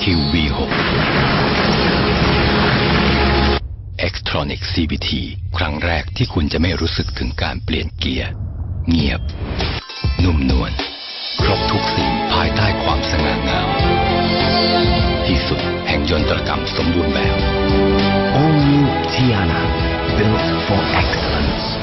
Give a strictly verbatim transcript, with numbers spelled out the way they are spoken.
คิว วี หก Xtronic ซี บี ที ครั้งแรกที่คุณจะไม่รู้สึกถึงการเปลี่ยนเกียร์เงียบนุ่มนวลครบทุกสิ่งภายใต้ความสง่างามที่สุดแห่งยนตรกรรมสมบูรณ์แบบ All new Tiana built for excellence